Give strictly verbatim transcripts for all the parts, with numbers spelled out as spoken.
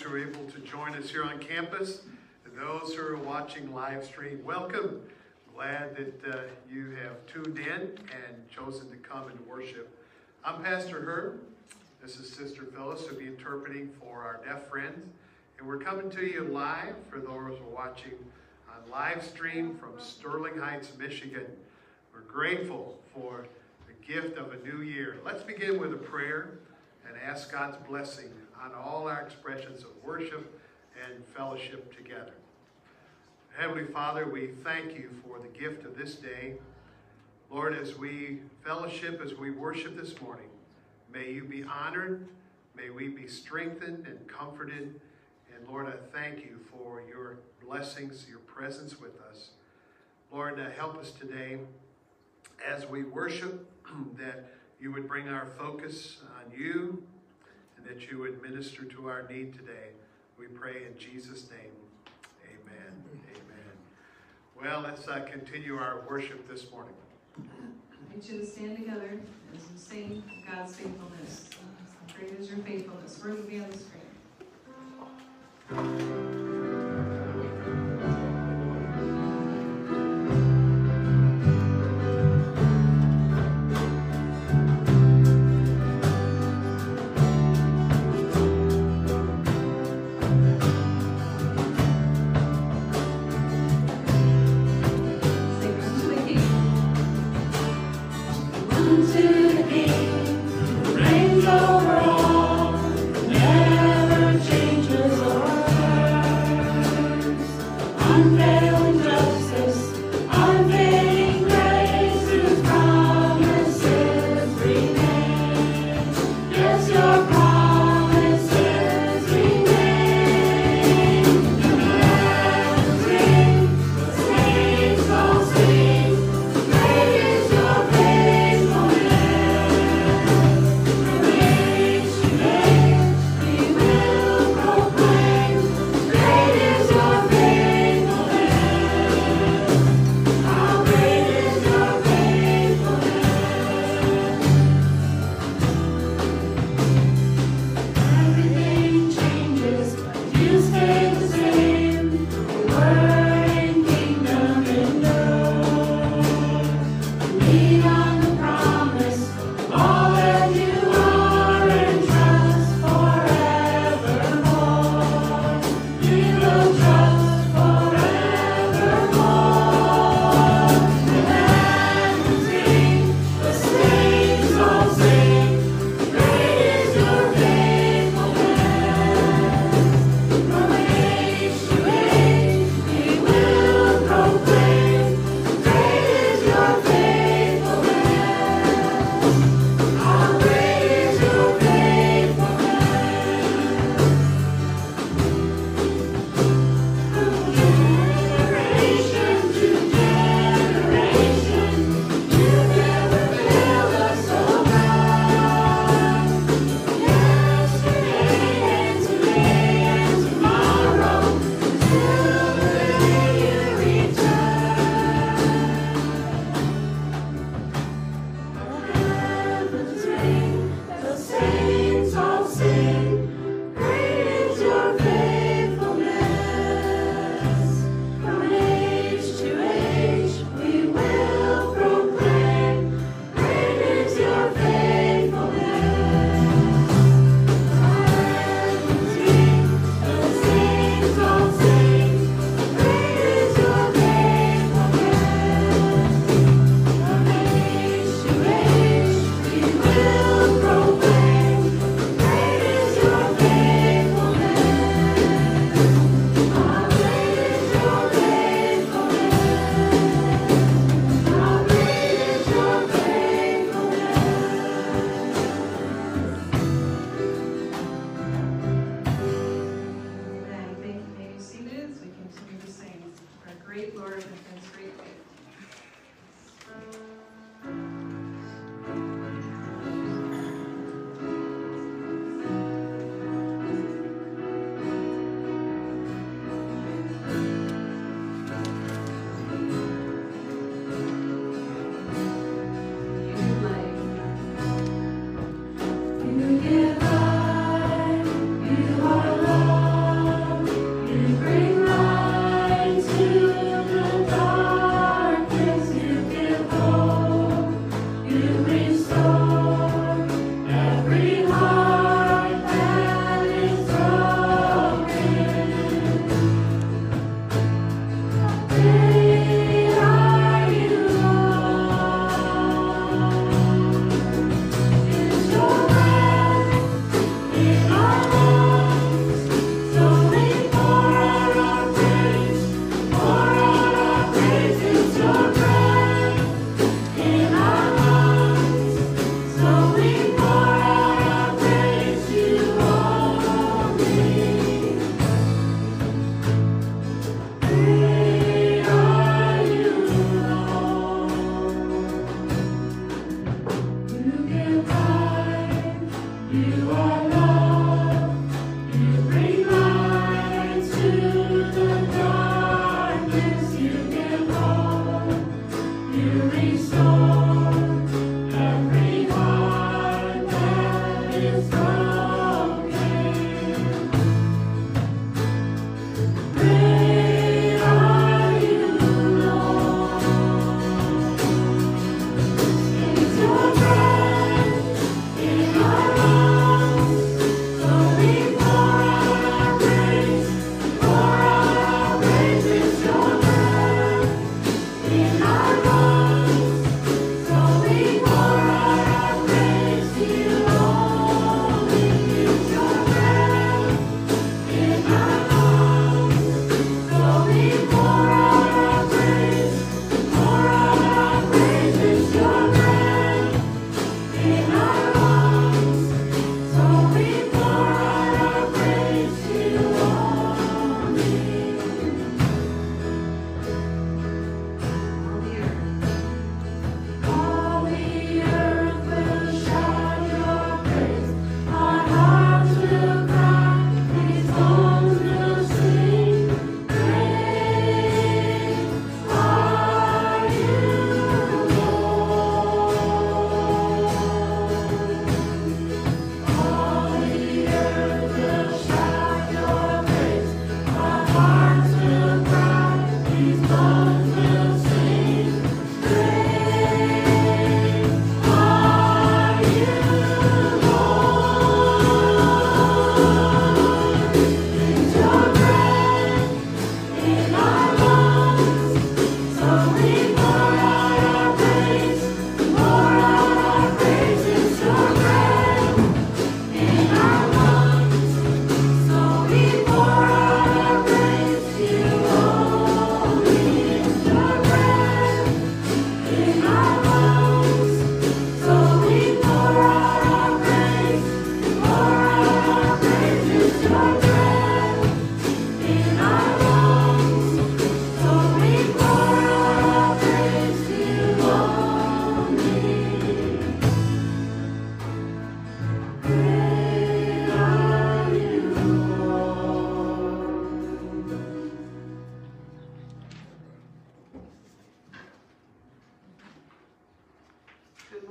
who are able to join us here on campus, and those who are watching live stream, welcome. Glad that uh, you have tuned in and chosen to come and worship. I'm Pastor Herb. This is Sister Phyllis who'll be interpreting for our deaf friends. And we're coming to you live for those who are watching on live stream from Sterling Heights, Michigan. We're grateful for the gift of a new year. Let's begin with a prayer and ask God's blessing on all our expressions of worship and fellowship together. Heavenly Father, we thank you for the gift of this day. Lord, as we fellowship, as we worship this morning, may you be honored, may we be strengthened and comforted. And Lord, I thank you for your blessings, your presence with us. Lord, uh, help us today as we worship, that you would bring our focus on you, and that you would minister to our need today. We pray in Jesus' name. Amen. Amen. Well, let's uh, continue our worship this morning. I invite you to stand together as we sing God's faithfulness. Great is your faithfulness. Word will be on the screen. You give life, you are love.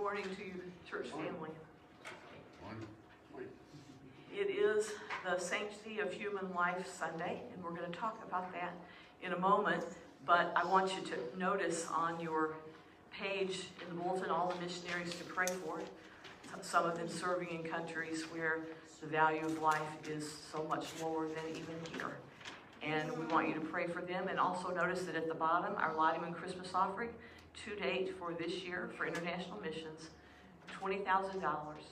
morning to you, church family. It is the Sanctity of Human Life Sunday, and we're going to talk about that in a moment. But I want you to notice on your page in the bulletin all the missionaries to pray for. Some of them serving in countries where the value of life is so much lower than even here. And we want you to pray for them. And also notice that at the bottom, our Lottie Christmas offering, to date for this year for international missions, twenty thousand dollars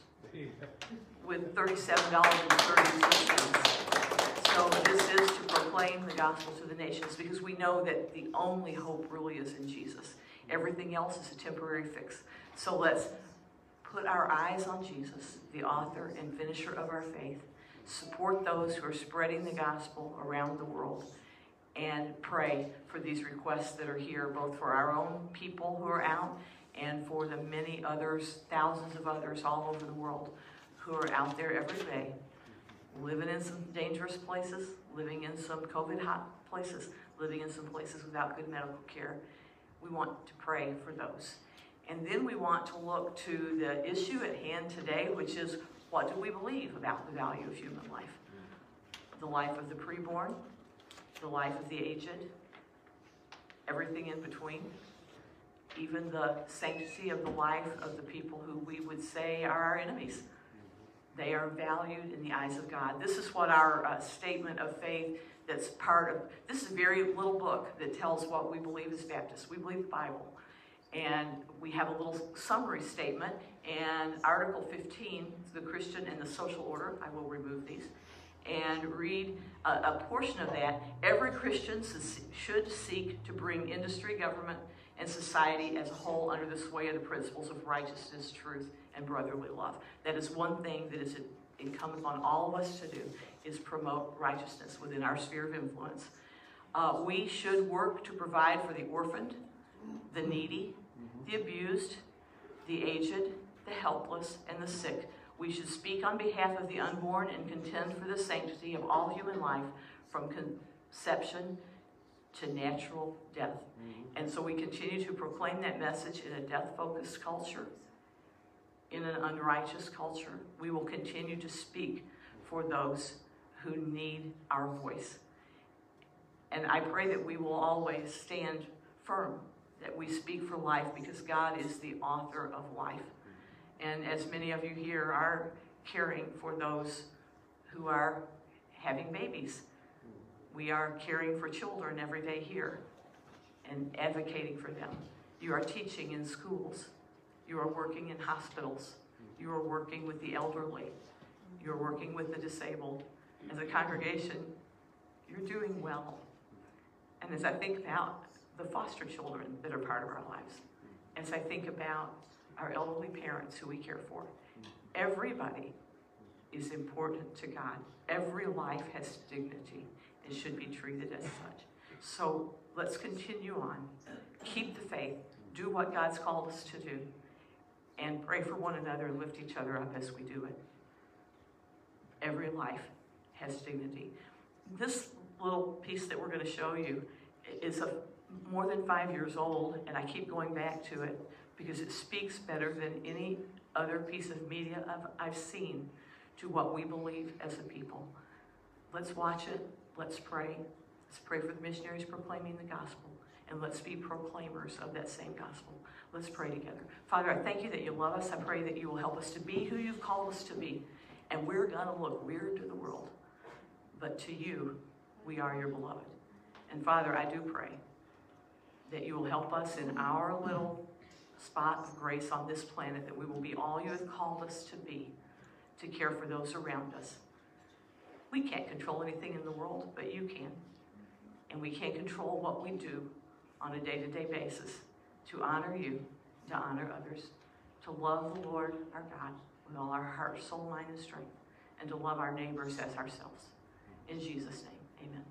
with thirty-seven dollars and thirty-two cents. So this is to proclaim the gospel to the nations, because we know that the only hope really is in Jesus. Everything else is a temporary fix. So let's put our eyes on Jesus, the author and finisher of our faith. Support those who are spreading the gospel around the world, and pray for these requests that are here, both for our own people who are out and for the many others, thousands of others all over the world who are out there every day, living in some dangerous places, living in some COVID hot places, living in some places without good medical care. We want to pray for those. And then we want to look to the issue at hand today, which is, what do we believe about the value of human life? The life of the preborn, the life of the aged, everything in between, even the sanctity of the life of the people who we would say are our enemies. They are valued in the eyes of God. This is what our uh, statement of faith that's part of, this is a very little book that tells what we believe as Baptists. We believe the Bible. And we have a little summary statement, and Article fifteen, the Christian and the social order, I will remove these, and read a, a portion of that. Every Christian should seek to bring industry, government, and society as a whole under the sway of the principles of righteousness, truth, and brotherly love. That is one thing that is incumbent on all of us to do, is promote righteousness within our sphere of influence. Uh, we should work to provide for the orphaned, the needy, the abused, the aged, the helpless, and the sick. We should speak on behalf of the unborn and contend for the sanctity of all human life from conception to natural death. Mm-hmm. And so we continue to proclaim that message in a death-focused culture, in an unrighteous culture. We will continue to speak for those who need our voice. And I pray that we will always stand firm, that we speak for life, because God is the author of life. And as many of you here are caring for those who are having babies, we are caring for children every day here and advocating for them. You are teaching in schools. You are working in hospitals. You are working with the elderly. You're working with the disabled. As a congregation, you're doing well. And as I think about the foster children that are part of our lives, as I think about our elderly parents who we care for, everybody is important to God. Every life has dignity and should be treated as such. So let's continue on. Keep the faith. Do what God's called us to do. And pray for one another and lift each other up as we do it. Every life has dignity. This little piece that we're going to show you is a, more than five years old, and I keep going back to it because it speaks better than any other piece of media I've, I've seen to what we believe as a people. Let's watch it. Let's pray. Let's pray for the missionaries proclaiming the gospel, and let's be proclaimers of that same gospel. Let's pray together. Father, I thank you that you love us. I pray that you will help us to be who you've called us to be. And we're going to look weird to the world, but to you, we are your beloved. And Father, I do pray that you will help us in our little spot of grace on this planet, that we will be all you have called us to be, to care for those around us. We can't control anything in the world, but you can. And we can't control what we do on a day-to-day basis to honor you, to honor others, to love the Lord our God with all our heart, soul, mind, and strength, and to love our neighbors as ourselves. In Jesus' name, amen.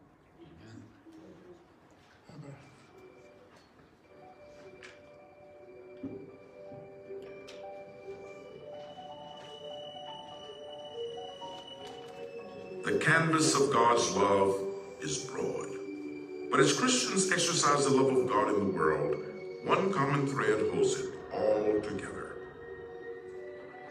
The canvas of God's love is broad. But as Christians exercise the love of God in the world, one common thread holds it all together: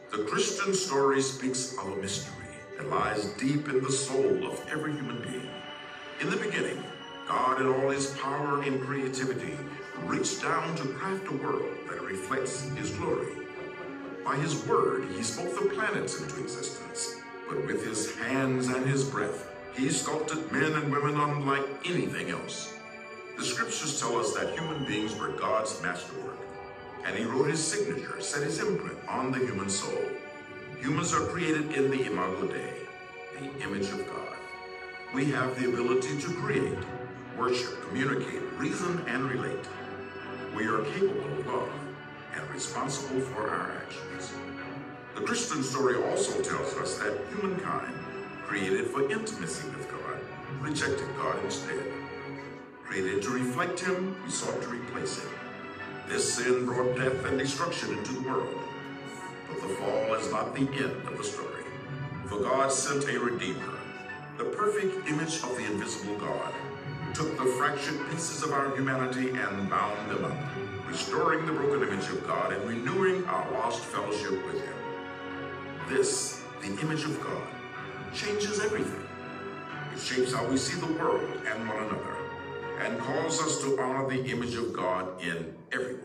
The Christian story speaks of a mystery that lies deep in the soul of every human being. In the beginning, God in all his power and creativity reached down to craft a world that reflects his glory. By his word, he spoke the planets into existence, but with his hands and his breath, he sculpted men and women unlike anything else. The scriptures tell us that human beings were God's masterwork, and he wrote his signature, set his imprint on the human soul. Humans are created in the imago Dei, the image of God. We have the ability to create, worship, communicate, reason, and relate. We are capable of love and responsible for our actions. The Christian story also tells us that humankind, created for intimacy with God, rejected God instead. Created to reflect him, we sought to replace him. This sin brought death and destruction into the world. But the fall is not the end of the story. For God sent a Redeemer, the perfect image of the invisible God, took the fractured pieces of our humanity and bound them up, restoring the broken image of God and renewing our lost fellowship with him. This, the image of God, changes everything. It shapes how we see the world and one another, and calls us to honor the image of God in everyone.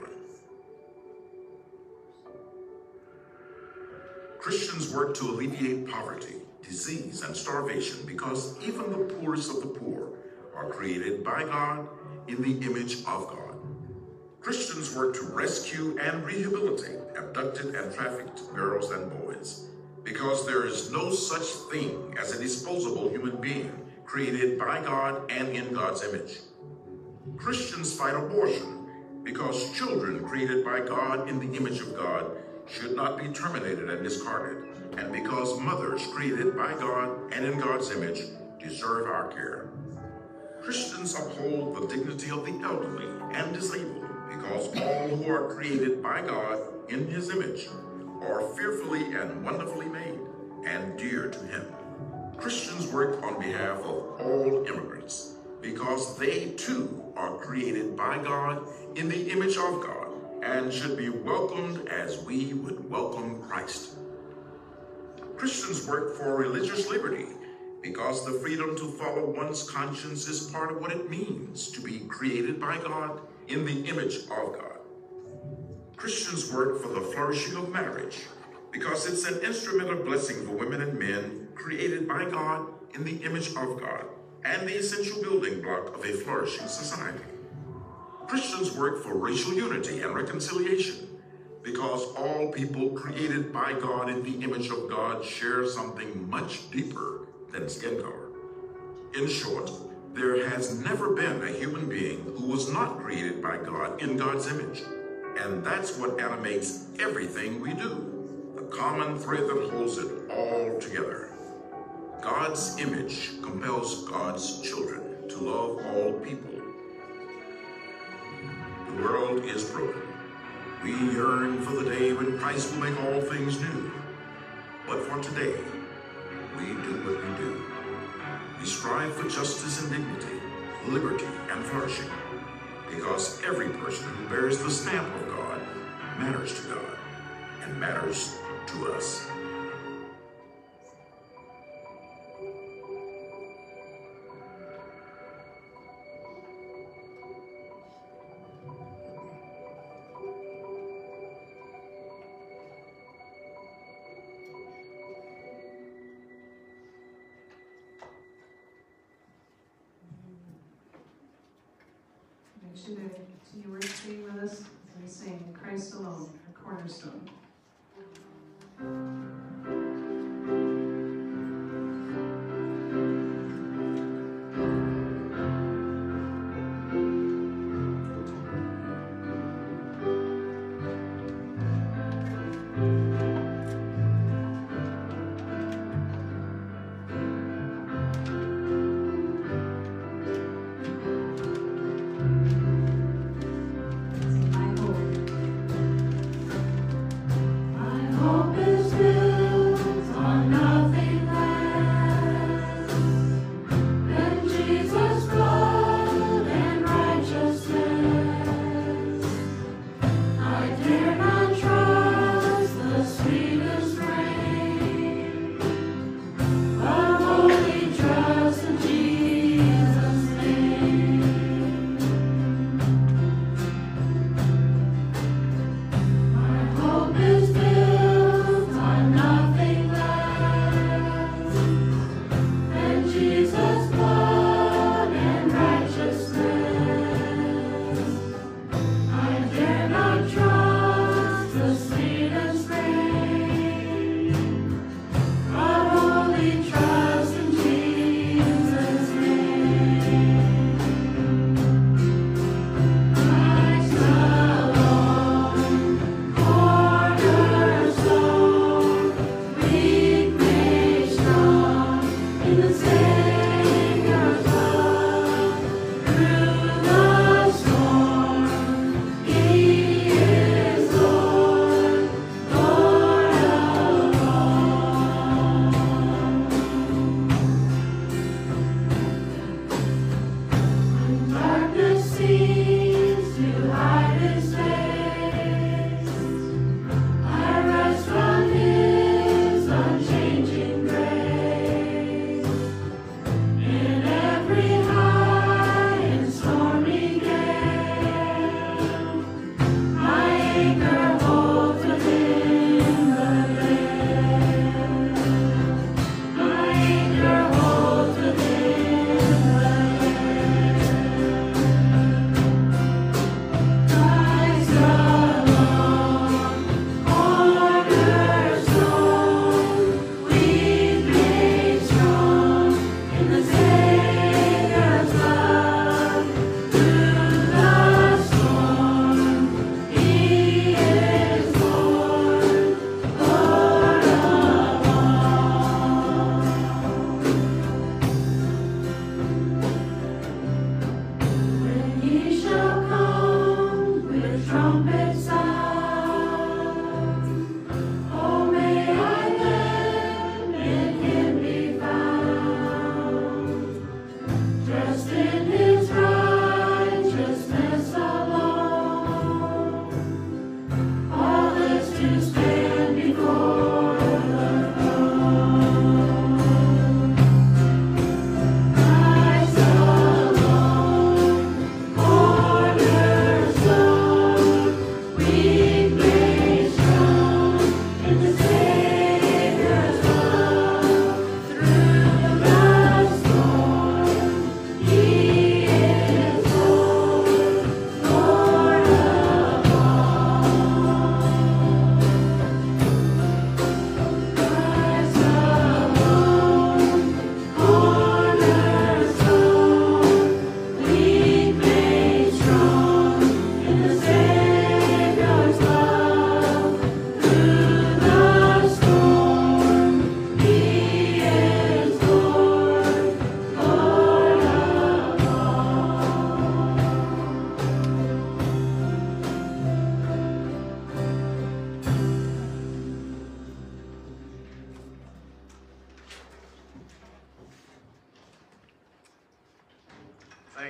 Christians work to alleviate poverty, disease, and starvation because even the poorest of the poor are created by God in the image of God. Christians work to rescue and rehabilitate abducted and trafficked girls and boys because there is no such thing as a disposable human being created by God and in God's image. Christians fight abortion because children created by God in the image of God should not be terminated and discarded, and because mothers created by God and in God's image deserve our care. Christians uphold the dignity of the elderly and disabled because all who are created by God in his image are fearfully and wonderfully made and dear to him. Christians work on behalf of all immigrants because they too are created by God in the image of God and should be welcomed as we would welcome Christ. Christians work for religious liberty because the freedom to follow one's conscience is part of what it means to be created by God in the image of God. Christians work for the flourishing of marriage because it's an instrument of blessing for women and men created by God in the image of God and the essential building block of a flourishing society. Christians work for racial unity and reconciliation because all people created by God in the image of God share something much deeper than skin color. In short, there has never been a human being who was not created by God in God's image. And that's what animates everything we do, the common thread that holds it all together. God's image compels God's children to love all people. The world is broken. We yearn for the day when Christ will make all things new. But for today, we do what we do. We strive for justice and dignity, liberty and flourishing, because every person who bears the stamp of God matters to God and matters to us. I invite you to continue worshiping with us as we sing Christ Alone, our cornerstone. My hope is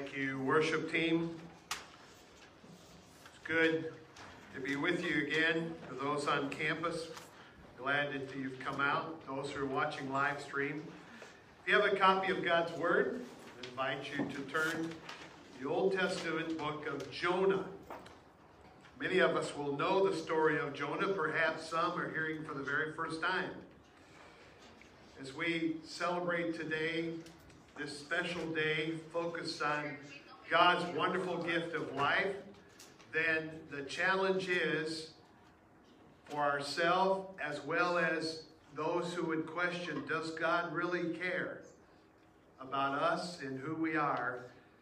Thank you, worship team. It's good to be with you again. For those on campus, glad that you've come out. Those who are watching live stream. If you have a copy of God's Word, I invite you to turn to the Old Testament book of Jonah. Many of us will know the story of Jonah. Perhaps some are hearing for the very first time. As we celebrate today, this special day focused on God's wonderful gift of life, then the challenge is for ourselves as well as those who would question, does God really care about us and who we are?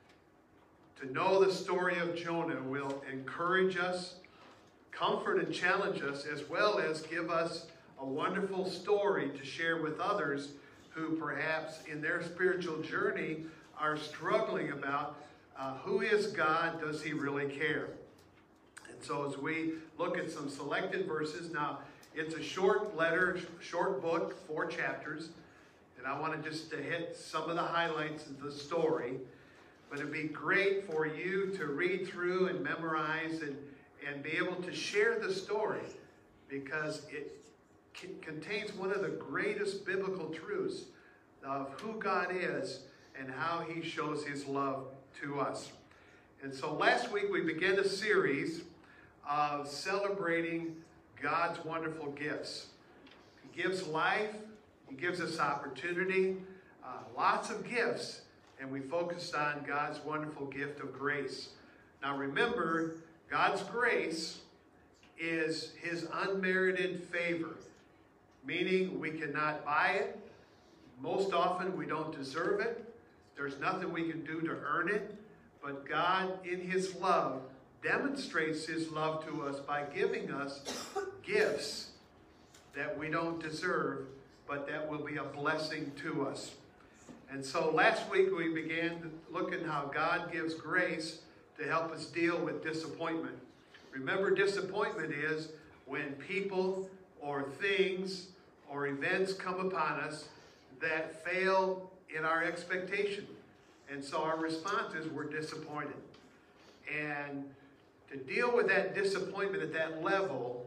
To know the story of Jonah will encourage us, comfort and challenge us, as well as give us a wonderful story to share with others who perhaps in their spiritual journey are struggling about uh, who is God, does he really care? And so as we look at some selected verses, now it's a short letter, short book, four chapters, and I want to just to hit some of the highlights of the story. But it'd be great for you to read through and memorize and, and be able to share the story, because it c- contains one of the greatest biblical truths of who God is and how he shows his love to us. And so last week we began a series of celebrating God's wonderful gifts. He gives life, he gives us opportunity, uh, lots of gifts. And we focused on God's wonderful gift of grace. Now remember, God's grace is his unmerited favor, meaning we cannot buy it. Most often we don't deserve it. There's nothing we can do to earn it. But God, in his love, demonstrates his love to us by giving us gifts that we don't deserve, but that will be a blessing to us. And so last week we began looking how God gives grace to help us deal with disappointment. Remember, disappointment is when people or things or events come upon us that fail in our expectation. And so our response is we're disappointed. And to deal with that disappointment at that level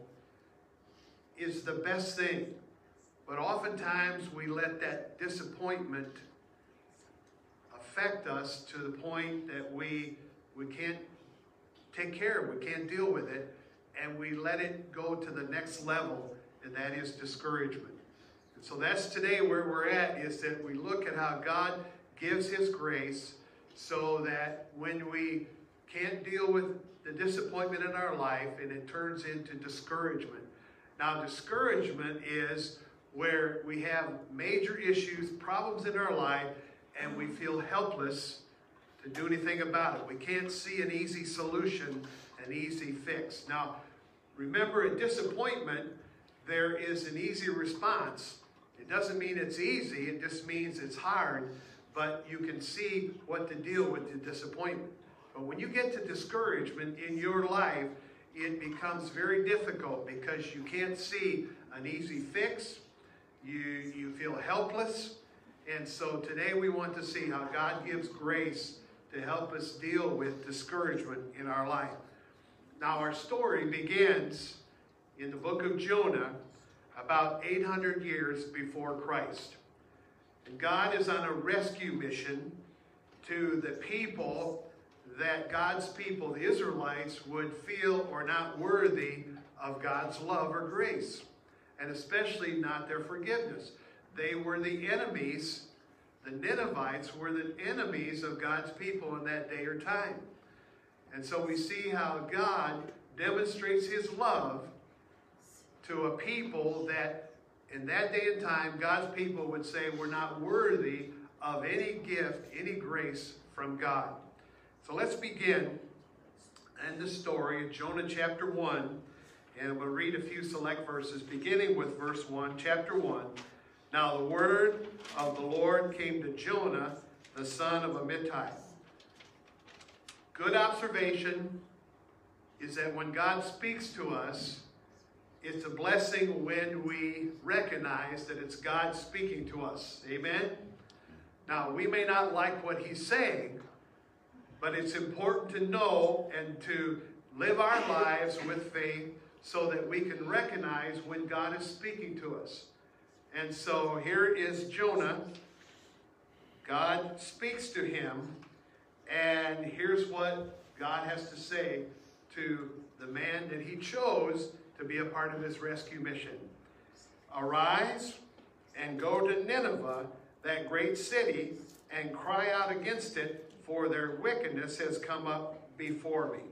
is the best thing. But oftentimes we let that disappointment affect us to the point that we we can't take care of it, we can't deal with it, and we let it go to the next level, and that is discouragement. And so that's today where we're at, is that we look at how God gives his grace so that when we can't deal with the disappointment in our life and it turns into discouragement. Now discouragement is where we have major issues, problems in our life, and we feel helpless to do anything about it. We can't see an easy solution, an easy fix. Now, remember, in disappointment, there is an easy response. It doesn't mean it's easy, it just means it's hard, but you can see what to deal with the disappointment. But when you get to discouragement in your life, it becomes very difficult because you can't see an easy fix. You, you feel helpless. And so today we want to see how God gives grace to help us deal with discouragement in our life. Now our story begins in the book of Jonah about eight hundred years before Christ. And God is on a rescue mission to the people that God's people, the Israelites, would feel are not worthy of God's love or grace, and especially not their forgiveness. They were the enemies, the Ninevites were the enemies of God's people in that day or time. And so we see how God demonstrates his love to a people that in that day and time, God's people would say we're not worthy of any gift, any grace from God. So let's begin in the story of Jonah chapter one, and we'll read a few select verses, beginning with verse one, chapter one. Now the word of the Lord came to Jonah, the son of Amittai. Good observation is that when God speaks to us, it's a blessing when we recognize that it's God speaking to us. Amen? Now, we may not like what he's saying, But it's important to know and to live our lives with faith so that we can recognize when God is speaking to us. And so here is Jonah. God speaks to him, and here's what God has to say to the man that he chose to be a part of his rescue mission. Arise and go to Nineveh, that great city, and cry out against it, for their wickedness has come up before me.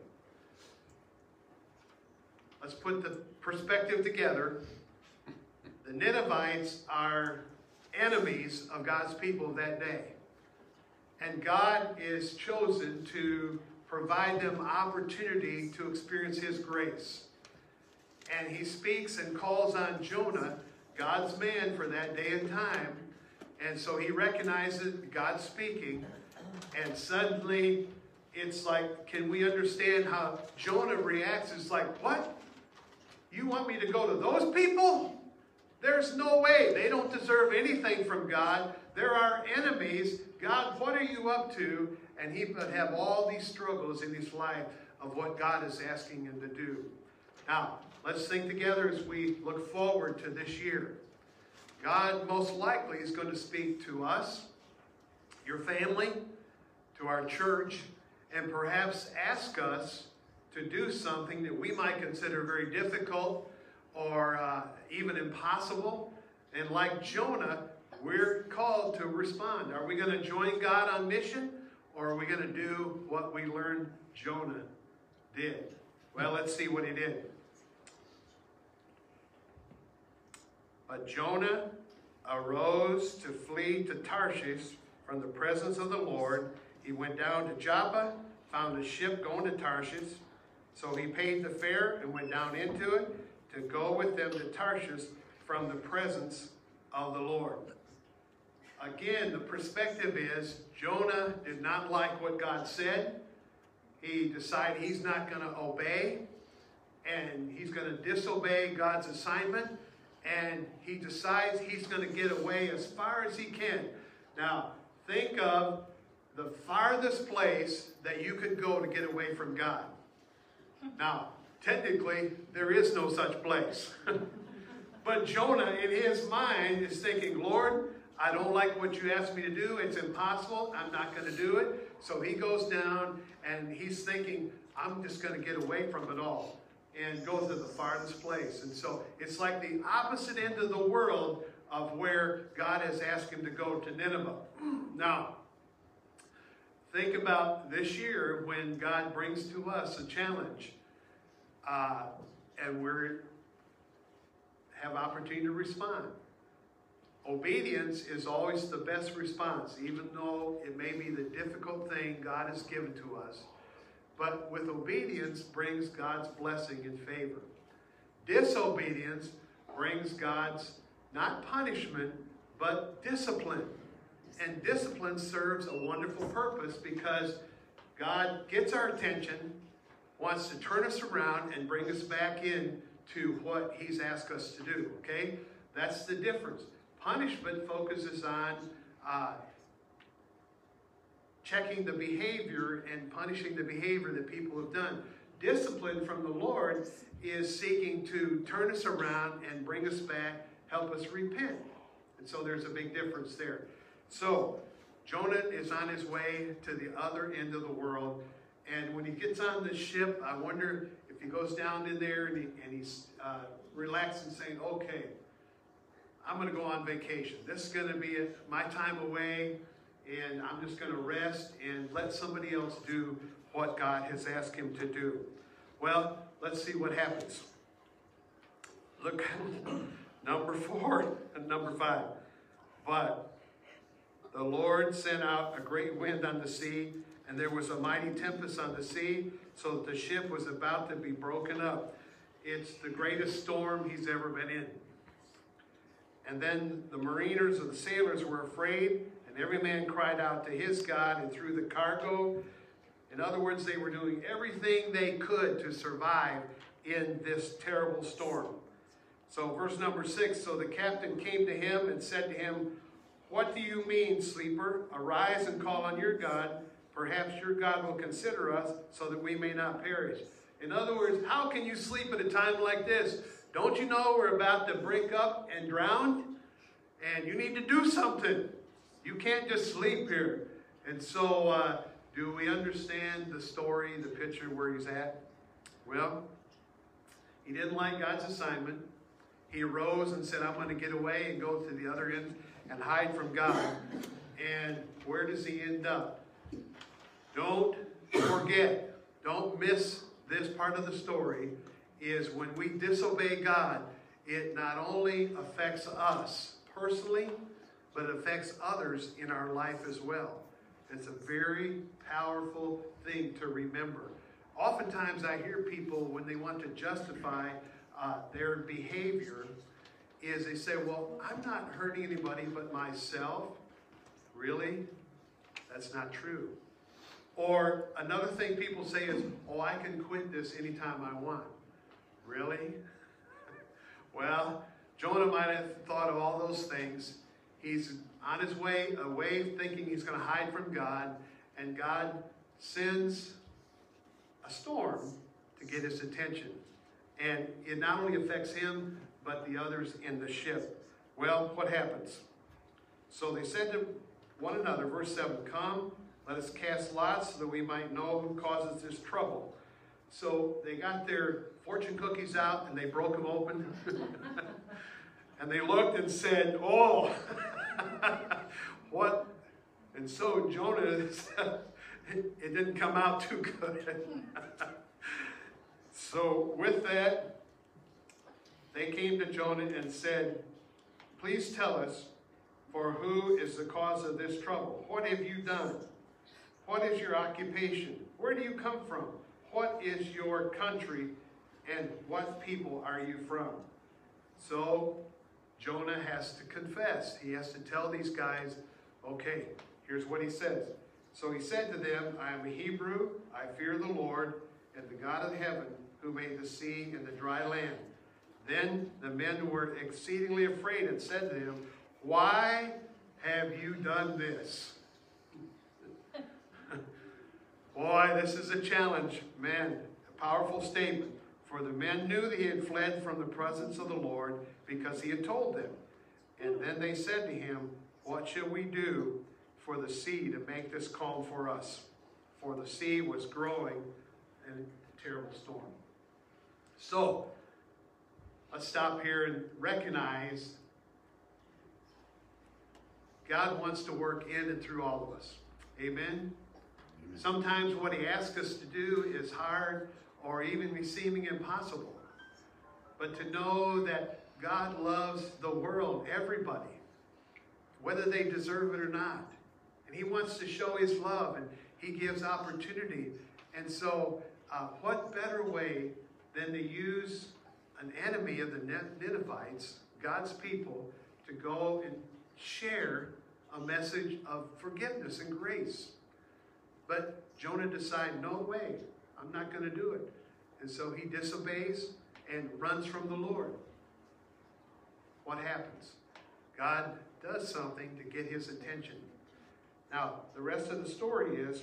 Let's put the perspective together. The Ninevites are enemies of God's people that day. And God is chosen to provide them opportunity to experience his grace. And he speaks and calls on Jonah, God's man for that day and time. And so he recognizes God speaking. And suddenly it's like, can we understand how Jonah reacts? It's like, what? You want me to go to those people? There's no way. They don't deserve anything from God. They're our enemies. God, what are you up to? And he would have all these struggles in his life of what God is asking him to do. Now, let's think together as we look forward to this year. God most likely is going to speak to us, your family, to our church, and perhaps ask us to do something that we might consider very difficult or uh, even impossible. And like Jonah, we're called to respond. Are we going to join God on mission, or are we going to do what we learned Jonah did? Well, let's see what he did. But Jonah arose to flee to Tarshish from the presence of the Lord. He went down to Joppa, found a ship going to Tarshish. So he paid the fare and went down into it to go with them to Tarshish from the presence of the Lord. Again, the perspective is Jonah did not like what God said. He decided he's not going to obey, and he's going to disobey God's assignment, and he decides he's going to get away as far as he can. Now, think of the farthest place that you could go to get away from God. Now, technically, there is no such place. But Jonah, in his mind, is thinking, Lord, I don't like what you asked me to do. It's impossible. I'm not going to do it. So he goes down, and he's thinking, I'm just going to get away from it all and go to the farthest place. And so it's like the opposite end of the world of where God has asked him to go, to Nineveh. Now, think about this year when God brings to us a challenge, uh, and we have opportunity to respond. Obedience is always the best response, even though it may be the difficult thing God has given to us. But with obedience brings God's blessing and favor. Disobedience brings God's, not punishment, but discipline. And discipline serves a wonderful purpose because God gets our attention, wants to turn us around and bring us back in to what he's asked us to do, okay? That's the difference. Punishment focuses on uh, checking the behavior and punishing the behavior that people have done. Discipline from the Lord is seeking to turn us around and bring us back, help us repent. And so there's a big difference there. So Jonah is on his way to the other end of the world. And when he gets on the ship, I wonder if he goes down in there and, he, and he's uh, relaxed and saying, okay, I'm going to go on vacation. This is going to be my time away, and I'm just going to rest and let somebody else do what God has asked him to do. Well, let's see what happens. Look at number four and number five. But the Lord sent out a great wind on the sea, and there was a mighty tempest on the sea, so that the ship was about to be broken up. It's the greatest storm he's ever been in. And then the mariners or the sailors were afraid, and every man cried out to his God and threw the cargo. In other words, they were doing everything they could to survive in this terrible storm. So verse number six, so the captain came to him and said to him, what do you mean, sleeper? Arise and call on your God. Perhaps your God will consider us so that we may not perish. In other words, how can you sleep at a time like this? Don't you know we're about to break up and drown? And you need to do something. You can't just sleep here. And so, uh, do we understand the story, the picture where he's at? Well, he didn't like God's assignment. He arose and said, I'm going to get away and go to the other end and hide from God. And where does he end up? Don't forget, don't miss this part of the story, is when we disobey God, it not only affects us personally, but it affects others in our life as well. It's a very powerful thing to remember. Oftentimes I hear people, when they want to justify uh, their behavior, is they say, well, I'm not hurting anybody but myself. Really? That's not true. Or another thing people say is, oh, I can quit this anytime I want. Really? Well, Jonah might have thought of all those things. He's on his way away thinking he's going to hide from God, and God sends a storm to get his attention. And it not only affects him, but the others in the ship. Well, what happens? So they said to one another, verse seven, come, let us cast lots so that we might know who causes this trouble. So they got their fortune cookies out and they broke them open. And they looked and said, oh, what? And so Jonah, it didn't come out too good. So with that, they came to Jonah and said, please tell us, for who is the cause of this trouble? What have you done? What is your occupation? Where do you come from? What is your country? And what people are you from? So Jonah has to confess. He has to tell these guys, okay, here's what he says. So he said to them, I am a Hebrew, I fear the Lord, and the God of heaven, who made the sea and the dry land. Then the men were exceedingly afraid and said to him, why have you done this? Boy, this is a challenge, man, a powerful statement. For the men knew that he had fled from the presence of the Lord because he had told them. And then they said to him, what shall we do for the sea to make this calm for us? For the sea was growing in a terrible storm. So, let's stop here and recognize God wants to work in and through all of us. Amen? Amen. Sometimes what he asks us to do is hard or even seeming impossible. But to know that God loves the world, everybody, whether they deserve it or not. And he wants to show his love, and he gives opportunity. And so, uh, what better way than to use an enemy of the Ninevites, God's people, to go and share a message of forgiveness and grace. But Jonah decided, no way, I'm not going to do it. And so he disobeys and runs from the Lord. What happens? God does something to get his attention. Now, the rest of the story is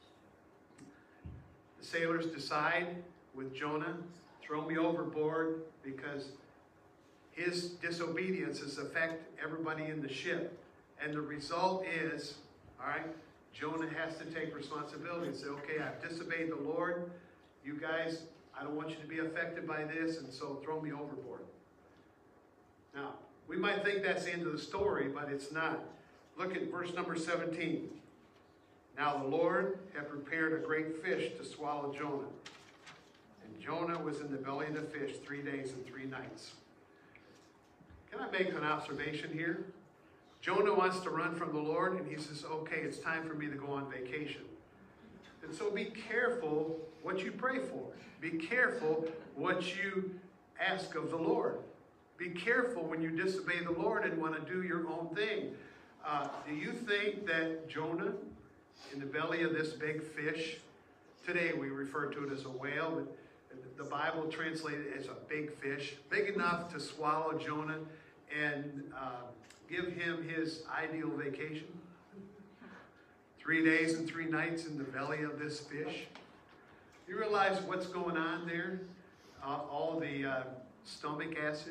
the sailors decide with Jonah, throw me overboard because his disobedience has affected everybody in the ship. And the result is, all right, Jonah has to take responsibility and say, okay, I've disobeyed the Lord. You guys, I don't want you to be affected by this, and so throw me overboard. Now, we might think that's the end of the story, but it's not. Look at verse number seventeen. Now the Lord had prepared a great fish to swallow Jonah. And Jonah was in the belly of the fish three days and three nights. Can I make an observation here? Jonah wants to run from the Lord, and he says, okay, it's time for me to go on vacation. And so be careful what you pray for. Be careful what you ask of the Lord. Be careful when you disobey the Lord and want to do your own thing. Uh, do you think that Jonah, in the belly of this big fish, today we refer to it as a whale, but the Bible translated it as a big fish, big enough to swallow Jonah and uh, give him his ideal vacation? Three days and three nights in the belly of this fish. You realize what's going on there? Uh, all the uh, stomach acid.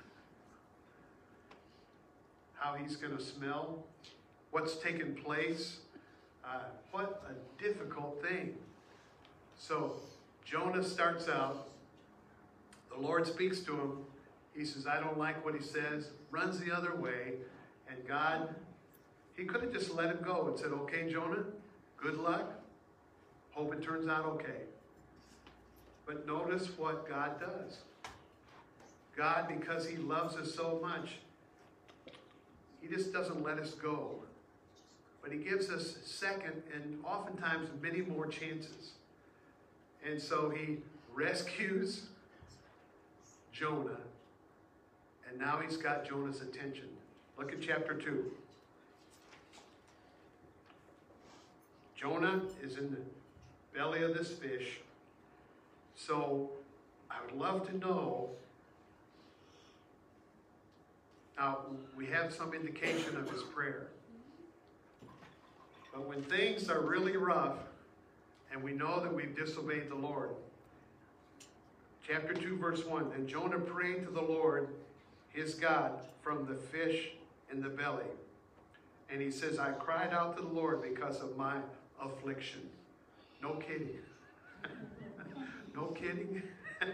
How he's going to smell. What's taken place. Uh, what a difficult thing. So Jonah starts out. The Lord speaks to him. He says, I don't like what he says. Runs the other way. And God, he could have just let him go and said, okay, Jonah, good luck. Hope it turns out okay. But notice what God does. God, because he loves us so much, he just doesn't let us go. But he gives us second and oftentimes many more chances. And so he rescues Jonah. And now he's got Jonah's attention. Look at chapter two. Jonah is in the belly of this fish. So I would love to know. Now, we have some indication of his prayer. But when things are really rough, and we know that we've disobeyed the Lord, chapter two, verse one, then Jonah prayed to the Lord, his God, from the fish in the belly. And he says, I cried out to the Lord because of my affliction. No kidding. No kidding.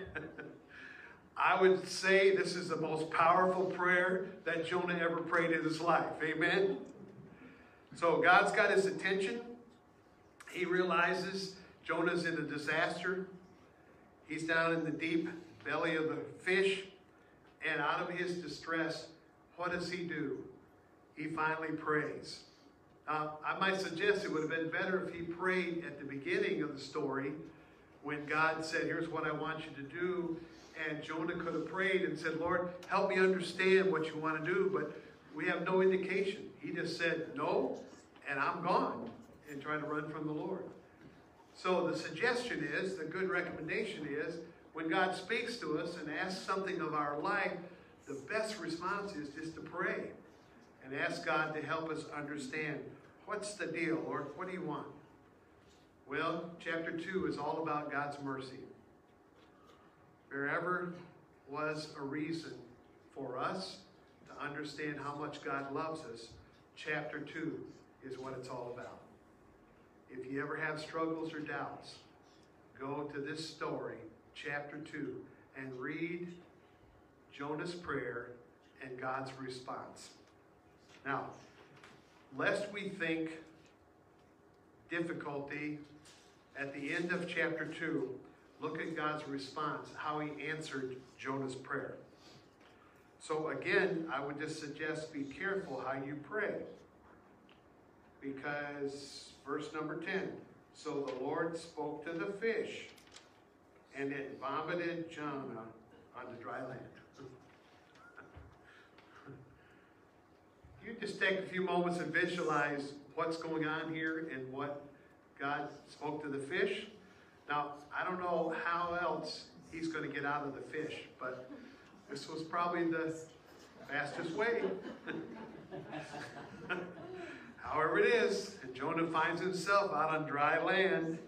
I would say this is the most powerful prayer that Jonah ever prayed in his life. Amen? So God's got his attention. He realizes Jonah's in a disaster. He's down in the deep belly of the fish. And out of his distress, what does he do? He finally prays. Now, I might suggest it would have been better if he prayed at the beginning of the story when God said, here's what I want you to do. And Jonah could have prayed and said, Lord, help me understand what you want to do. But we have no indication. He just said, no, and I'm gone, and tried to run from the Lord. So the suggestion is, the good recommendation is, when God speaks to us and asks something of our life, the best response is just to pray and ask God to help us understand, what's the deal, Lord? What do you want? Well, chapter two is all about God's mercy. There ever was a reason for us to understand how much God loves us, chapter two is what it's all about. If you ever have struggles or doubts, go to this story, chapter two, and read Jonah's prayer and God's response. Now, lest we think difficulty, at the end of chapter two, look at God's response, how he answered Jonah's prayer. So again, I would just suggest be careful how you pray. Because verse number ten, so the Lord spoke to the fish, and it vomited Jonah on the dry land. You just take a few moments and visualize what's going on here and what God spoke to the fish. Now, I don't know how else he's going to get out of the fish, but this was probably the fastest way. However it is, and Jonah finds himself out on dry land.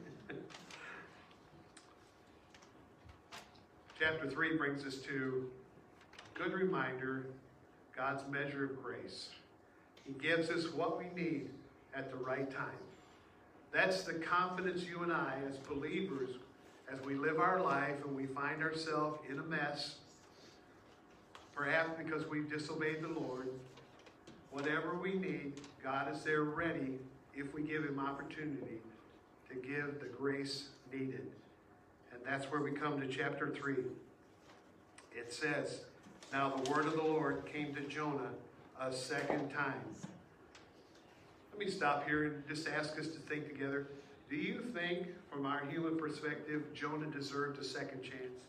Chapter three brings us to a good reminder, God's measure of grace. He gives us what we need at the right time. That's the confidence you and I, as believers, as we live our life and we find ourselves in a mess, perhaps because we've disobeyed the Lord, whatever we need, God is there ready if we give him opportunity to give the grace needed. And that's where we come to chapter three. It says, now the word of the Lord came to Jonah a second time. Let me stop here and just ask us to think together. Do you think, from our human perspective, Jonah deserved a second chance?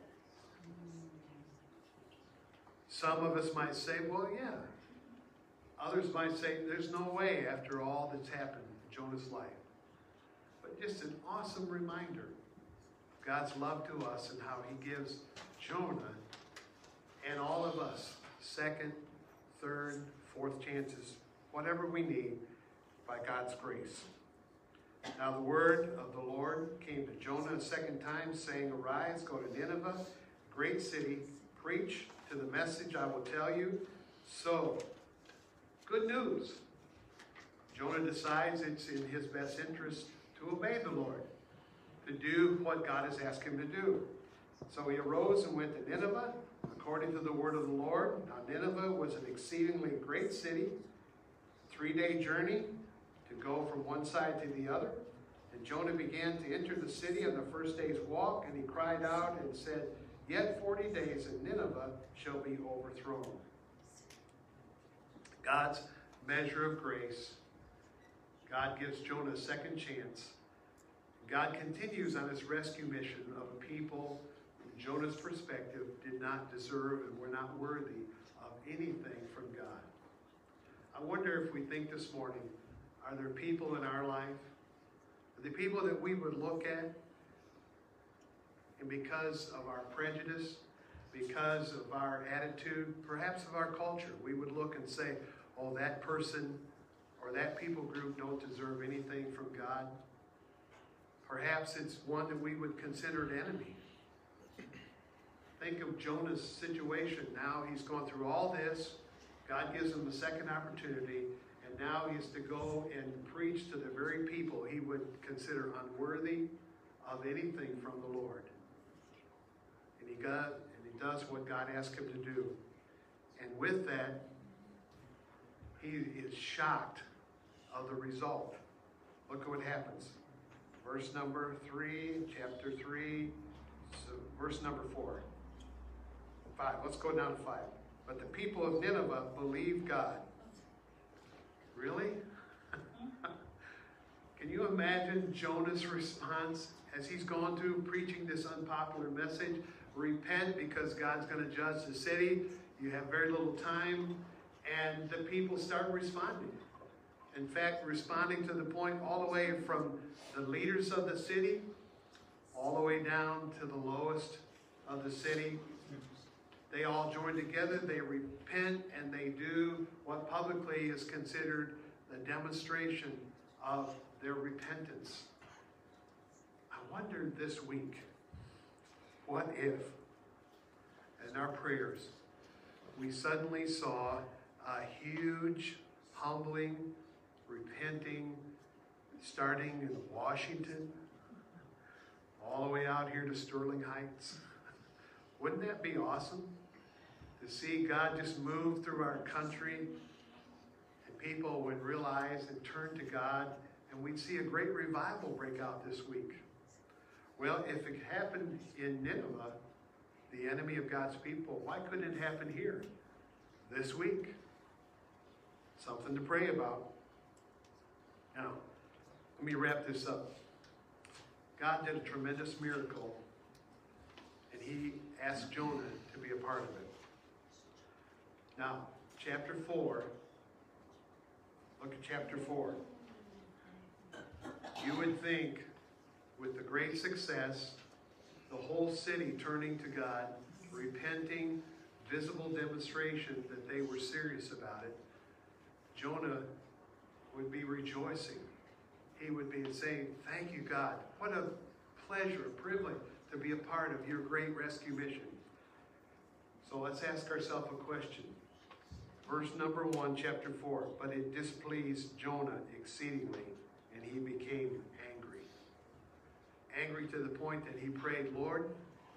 Some of us might say, well, yeah. Others might say, there's no way after all that's happened in Jonah's life. But just an awesome reminder of God's love to us and how he gives Jonah and all of us second, third, fourth chances, whatever we need by God's grace. Now the word of the Lord came to Jonah a second time, saying, Arise, go to Nineveh, a great city, preach to the message I will tell you. So, good news. Jonah decides it's in his best interest to obey the Lord, to do what God has asked him to do. So he arose and went to Nineveh, according to the word of the Lord. Now Nineveh was an exceedingly great city, three-day journey to go from one side to the other. And Jonah began to enter the city on the first day's walk, and he cried out and said, Yet forty days, and Nineveh shall be overthrown. God's measure of grace. God gives Jonah a second chance. God continues on his rescue mission of a people from Jonah's perspective did not deserve and were not worthy of anything from God. I wonder if we think this morning, are there people in our life, are there people that we would look at, and because of our prejudice, because of our attitude, perhaps of our culture, we would look and say, oh, that person or that people group don't deserve anything from God. Perhaps it's one that we would consider an enemy. Think of Jonah's situation. Now he's gone through all this. God gives him a second opportunity, and now he has to go and preach to the very people he would consider unworthy of anything from the Lord. And he got, and he does what God asked him to do. And with that, he is shocked of the result. Look at what happens. Verse number three, chapter three, so verse number four. Five. Let's go down to five. But the people of Nineveh believed God. Really? Can you imagine Jonah's response as he's gone through preaching this unpopular message? Repent because God's going to judge the city. You have very little time. And the people start responding. In fact, responding to the point all the way from the leaders of the city, all the way down to the lowest of the city. They all join together, they repent, and they do what publicly is considered the demonstration of their repentance. I wonder this week, what if, in our prayers, we suddenly saw a huge, humbling, repenting, starting in Washington, all the way out here to Sterling Heights. Wouldn't that be awesome? To see God just move through our country, and people would realize and turn to God, and we'd see a great revival break out this week. Well, if it happened in Nineveh, the enemy of God's people, why couldn't it happen here this week? Something to pray about. Now, let me wrap this up. God did a tremendous miracle, and he asked Jonah to be a part of it. Now, chapter four, look at chapter four. You would think, with the great success, the whole city turning to God, repenting, visible demonstration that they were serious about it, Jonah would be rejoicing. He would be saying, thank you, God. What a pleasure, a privilege to be a part of your great rescue mission. So let's ask ourselves a question. Verse number one, chapter four. But it displeased Jonah exceedingly, and he became angry. Angry to the point that he prayed, Lord,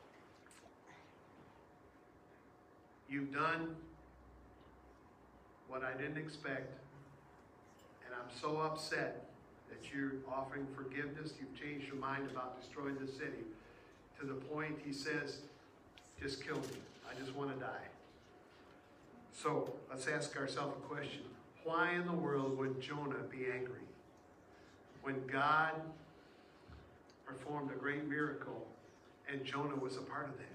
you've done what I didn't expect, and I'm so upset that you're offering forgiveness. You've changed your mind about destroying the city. To the point he says, just kill me. I just want to die. So let's ask ourselves a question. Why in the world would Jonah be angry when God performed a great miracle and Jonah was a part of that?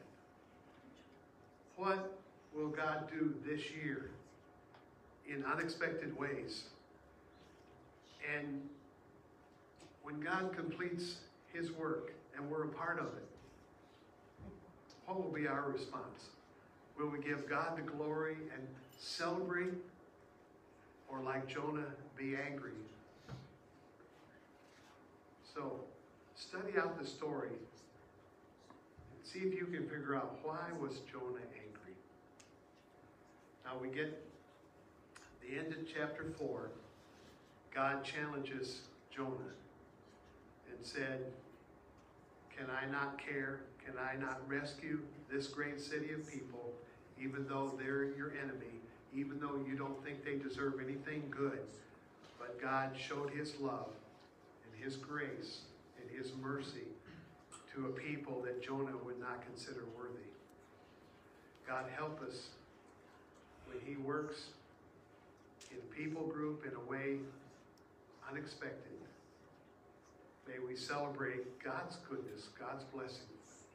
What will God do this year in unexpected ways? And when God completes his work and we're a part of it, what will be our response? Will we give God the glory and celebrate? Or like Jonah, be angry? So study out the story and see if you can figure out why was Jonah angry. Now we get the end of chapter four. God challenges Jonah and said, can I not care? Can I not rescue this great city of people, even though they're your enemy, even though you don't think they deserve anything good? But God showed his love and his grace and his mercy to a people that Jonah would not consider worthy. God, help us when he works in people group in a way unexpected. May we celebrate God's goodness, God's blessing.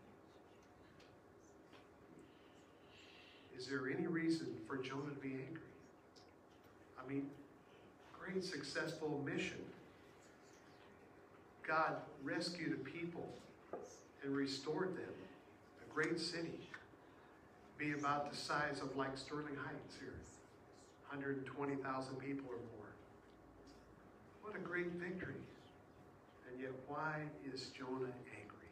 Is there any reason for Jonah to be angry? I mean, great successful mission. God rescued a people and restored them. A great city. Be about the size of like Sterling Heights here. one hundred twenty thousand people or more. What a great victory. And yet, why is Jonah angry?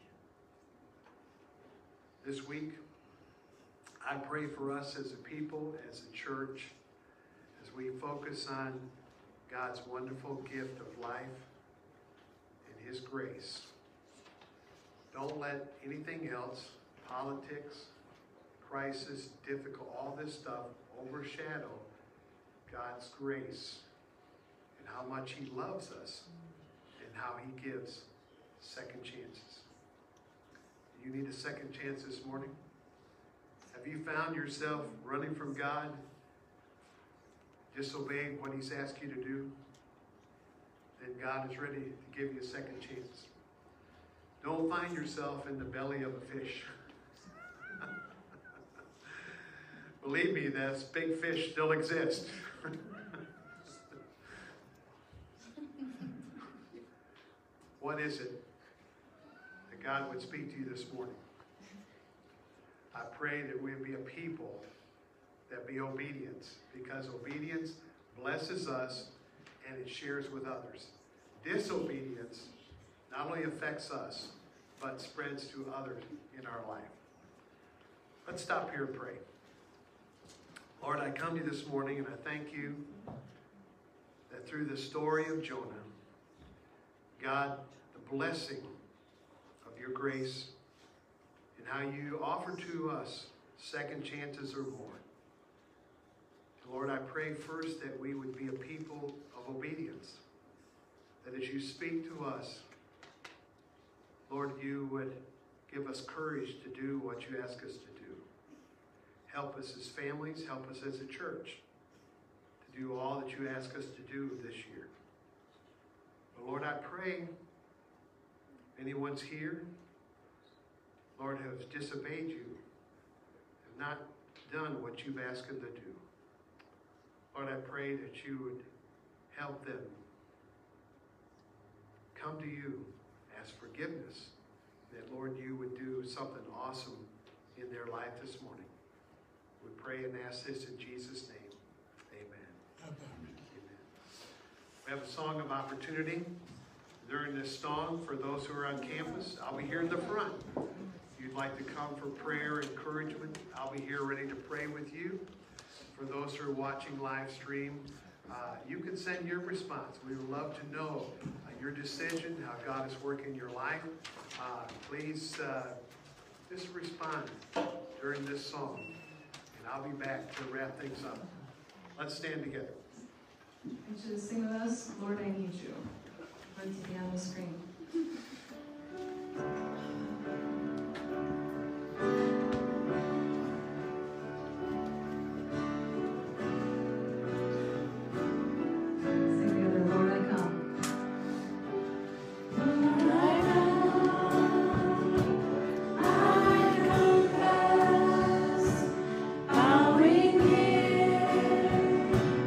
This week, I pray for us as a people, as a church, as we focus on God's wonderful gift of life and his grace. Don't let anything else, politics, crisis, difficult, all this stuff, overshadow God's grace and how much he loves us and how he gives second chances. You need a second chance this morning? Have you found yourself running from God, disobeying what he's asked you to do? Then God is ready to give you a second chance. Don't find yourself in the belly of a fish. Believe me, those big fish still exist. What is it that God would speak to you this morning? I pray that we'll be a people that be obedient, because obedience blesses us and it shares with others. Disobedience not only affects us, but spreads to others in our life. Let's stop here and pray. Lord, I come to you this morning and I thank you that through the story of Jonah, God, the blessing of your grace and how you offer to us second chances or more. Lord, I pray first that we would be a people of obedience, that as you speak to us, Lord, you would give us courage to do what you ask us to do. Help us as families, help us as a church to do all that you ask us to do this year. But Lord, I pray if anyone's here, Lord, has disobeyed you, have not done what you've asked them to do. Lord, I pray that you would help them come to you, ask forgiveness, that, Lord, you would do something awesome in their life this morning. We pray and ask this in Jesus' name. Amen. Amen. We have a song of opportunity. During this song, for those who are on campus, I'll be here in the front. If you'd like to come for prayer, encouragement, I'll be here ready to pray with you. For those who are watching live stream, uh, you can send your response. We would love to know uh, your decision, how God is working your life. Uh, please uh, just respond during this song, and I'll be back to wrap things up. Let's stand together. I should sing with us, Lord, I Need You. Let's be on the screen.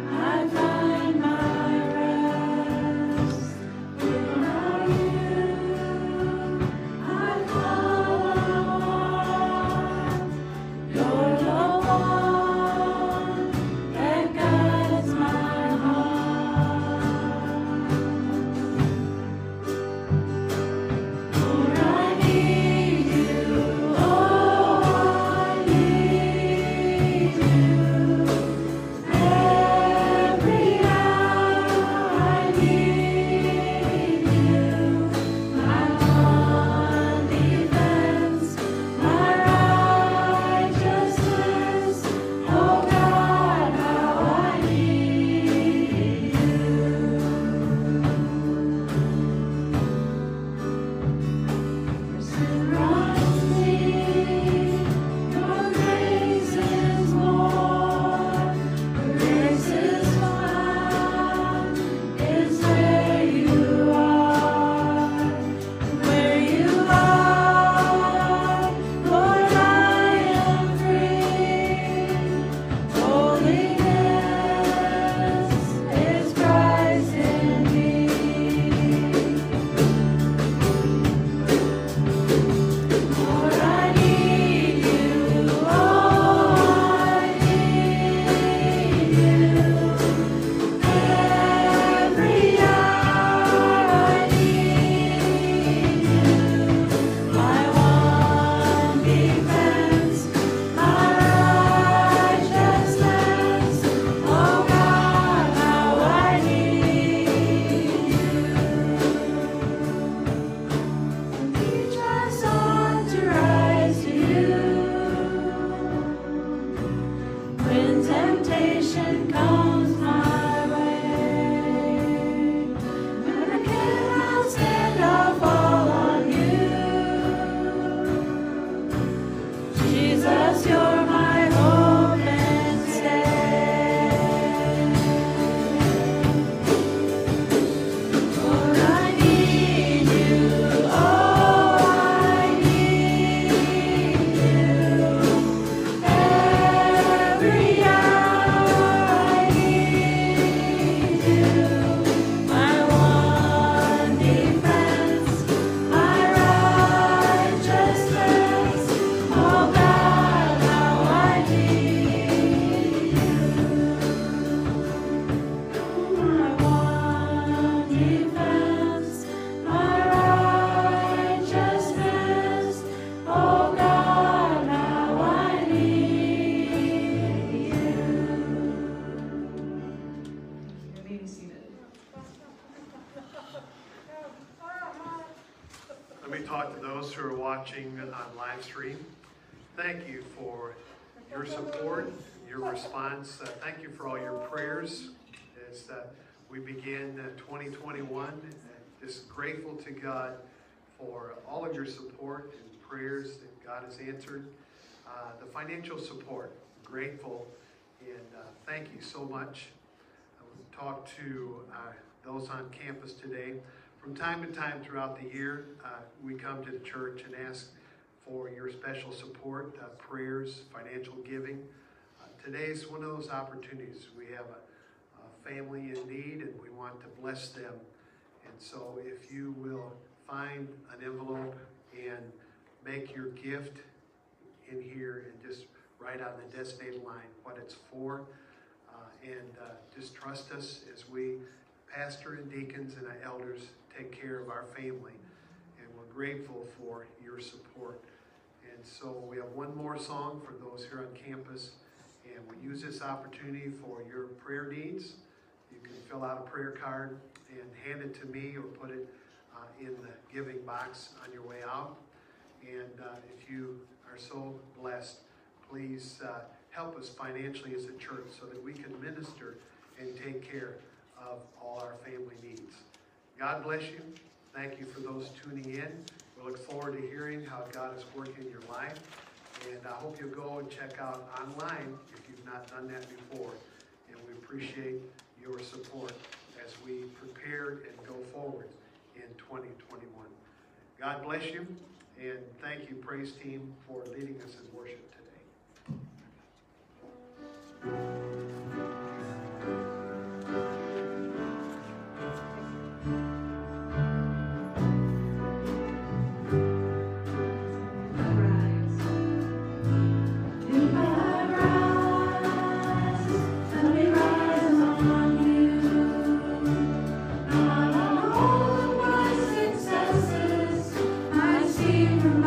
You watching on live stream. Thank you for your support, your response. Uh, thank you for all your prayers as uh, we begin uh, twenty twenty-one. Uh, just grateful to God for all of your support and prayers that God has answered. Uh, the financial support, grateful, and uh, thank you so much. I will talk to uh, those on campus today. From time to time throughout the year, uh, we come to the church and ask for your special support, uh, prayers, financial giving. Uh, today's one of those opportunities. We have a, a family in need and we want to bless them. And so if you will find an envelope and make your gift in here and just write on the designated line what it's for, uh, and uh, just trust us as we, pastor and deacons and our elders, take care of our family. And we're grateful for your support. And so we have one more song for those here on campus, and we use this opportunity for your prayer needs. You can fill out a prayer card and hand it to me or put it uh, in the giving box on your way out. And uh, if you are so blessed, please uh, help us financially as a church so that we can minister and take care of all our family needs. God bless you. Thank you for those tuning in. We look forward to hearing how God is working in your life. And I hope you'll go and check out online if you've not done that before. And we appreciate your support as we prepare and go forward in twenty twenty-one. God bless you, and thank you, praise team, for leading us in worship today.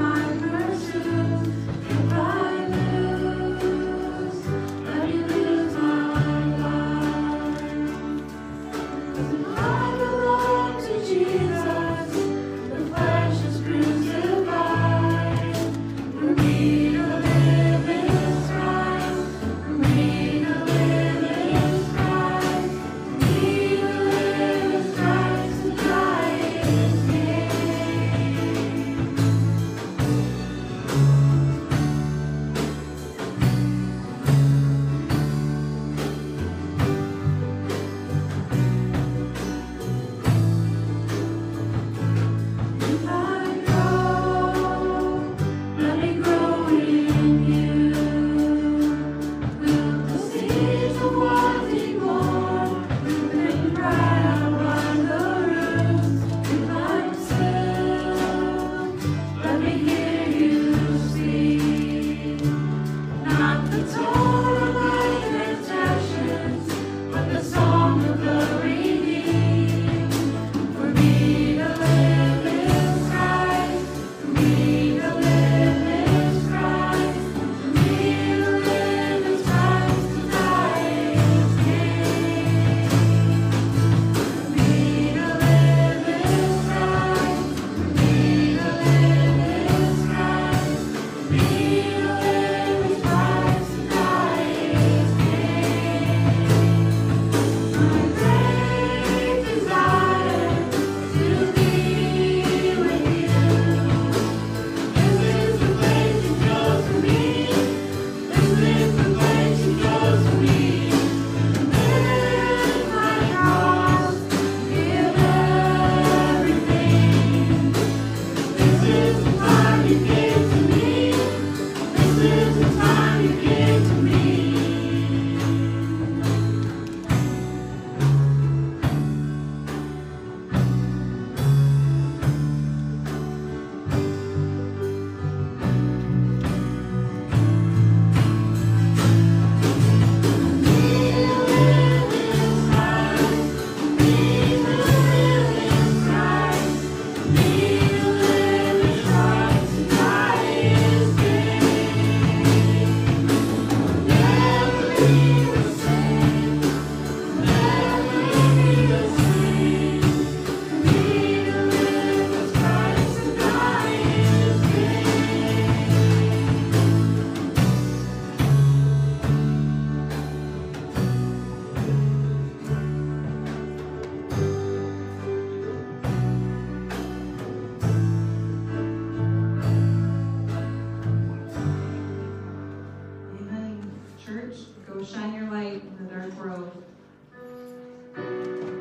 If I lose, let me lose. church. Go shine your light in the dark world.